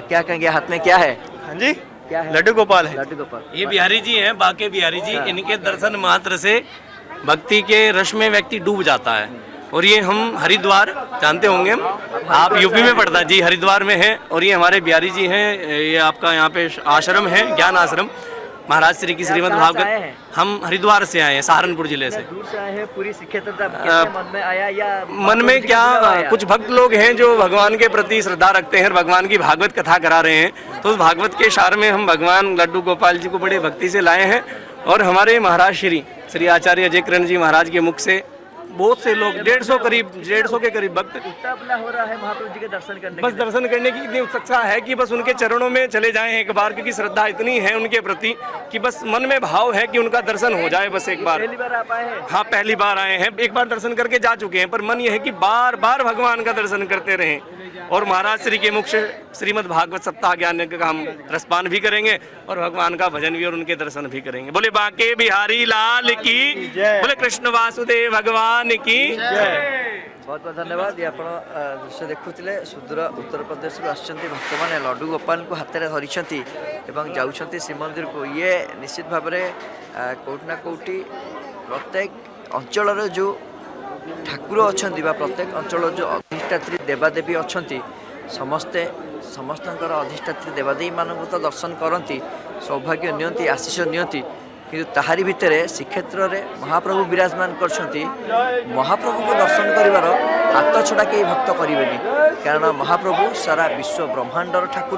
क्या कहेंगे, हाथ में क्या है? हाँ जी, क्या है? लड्डू गोपाल है। लड्डू गोपाल। ये बिहारी जी हैं, बाके बिहारी जी। इनके दर्शन मात्र से भक्ति के रस में व्यक्ति डूब जाता है। और ये हम हरिद्वार जानते होंगे, आप यूपी में पड़ता है जी, हरिद्वार में है। और ये हमारे बिहारी जी हैं। ये आपका यहाँ पे आश्रम है, ज्ञान आश्रम, महाराज श्री की श्रीमद् भागवत। हम हरिद्वार से आए हैं, सहारनपुर जिले से। दूर से आए हैं, पूरी शिक्षेत्रता कैसे मन में आया, या मन में क्या, कुछ भक्त लोग हैं जो भगवान के प्रति श्रद्धा रखते हैं, भगवान की भागवत कथा करा रहे हैं। तो उस भागवत के सार में हम भगवान लड्डू गोपाल जी को बड़े भक्ति से लाए हैं। और हमारे महाराज श्री आचार्य अजय किरण जी महाराज के मुख से बहुत से लोग 150 के करीब भक्त अपना हो रहा है महाप्रभु जी के दर्शन करने, बस दर्शन करने की इतनी उत्सुकता है कि बस उनके चरणों में चले जाएं एक बार, क्योंकि श्रद्धा इतनी है उनके प्रति कि बस मन में भाव है कि उनका दर्शन हो जाए बस एक बार। पहली बार आप आए हैं? हाँ, पहली बार आए हैं। एक बार दर्शन करके जा चुके हैं, पर मन यह है कि बार बार भगवान का दर्शन करते रहें। और महाराज श्री के मुख से श्रीमद् भागवत सप्ताह ज्ञान का हम रसपान भी करेंगे और भगवान का भजन भी और उनके दर्शन भी करेंगे। बोले बाके बिहारी लाल की, बोले कृष्ण वासुदेव भगवान की जय। बहुत बहुत धन्यवाद। ये ଆପଣ दृश्य देखुଥିଲେ, सुदूर उत्तर प्रदेश आसछन्ती भक्त माने लड्डू गोपाल को हाथ में धरिछन्ती एवं जाउछन्ती श्रीमंदिर को। ये निश्चित भाव में कोठी ना कोठी प्रत्येक अंचल जो ठाकुर अच्छा प्रत्येक अंचल जो अधिष्ठात्री देवादेवी अच्छा समस्ते समस्तଙ୍କର अधिष्ठात्री देवादेवी मानक तो दर्शन करती, सौभाग्य नियंती, आशीष नियंती। किंतु ताहारी भितरे श्रीक्षेत्र में महाप्रभु विराजमान करछन्ती। महाप्रभु को दर्शन करिवार हाथ छड़ा कई भक्त करेनि, कारण महाप्रभु सारा विश्व ब्रह्मांडर ठाकुर,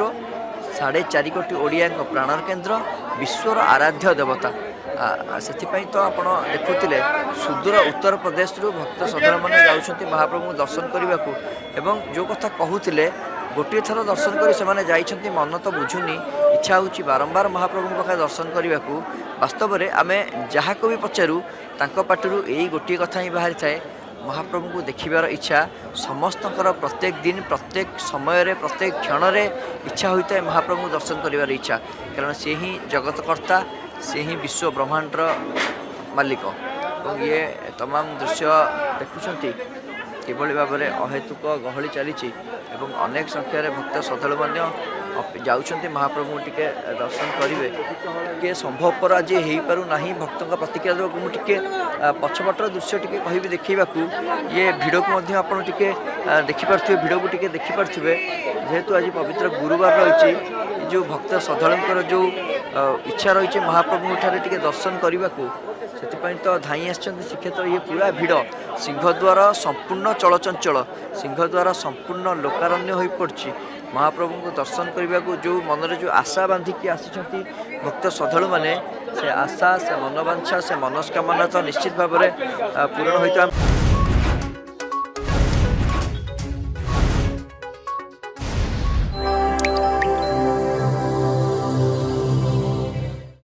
4.5 कोटी ओडिया प्राणर केन्द्र, विश्वर आराध्य देवता। से तो आप देखुले सुदूर उत्तर प्रदेश भक्त श्रद्धा मैंने जाऊँच महाप्रभु दर्शन करने को। एवं जो कथा कहते गोटे थर दर्शन कर से मन तो बुझुनी, इच्छा होची बारंबार महाप्रभु पाखे दर्शन करने को। वास्तव में आम जहाँ को भी पचारू तांको पाटरू यही गोटे कथा ही बाहरी थाए, महाप्रभु को देखिबार इच्छा समस्तଙ୍କର प्रत्येक दिन प्रत्येक समय प्रत्येक क्षण इच्छा होता है महाप्रभु दर्शन करिवार इच्छा, कारण से ही जगतकर्ता, से ही विश्व ब्रह्मांडर मालिक। और ये तमाम दृश्य देखुंट किभली भाव में अहेतुक गहली चली अनेक संख्यार भक्त श्रद्धालु मैंने जाऊँच महाप्रभु टिके दर्शन करेंगे। किए संभवपर आज हो पार ना भक्त प्रतिक्रिया देवा मुझे पछपटर दृश्य टी कह देखा, ये भिड़ को देखिपे भिड़ को देखिपे। जेहेतु आज पवित्र गुरुवार रही, जो भक्त श्रद्धालुंकर जो इच्छा रही महाप्रभु टे दर्शन करने को, से तो धाई आस श्रीक्षेत्र। ये पूरा भिड़ सिंहद्वार संपूर्ण चलचंचल, सिंहद्वार संपूर्ण लोकारण्य हो पड़ी। महाप्रभु को दर्शन करने को जो मन में जो आशा बांधिकी आसी भक्त श्रद्धालु मैंने, से आशा, से मनोवांछा, से मनस्कामना तो निश्चित भाव में पूर्ण होता।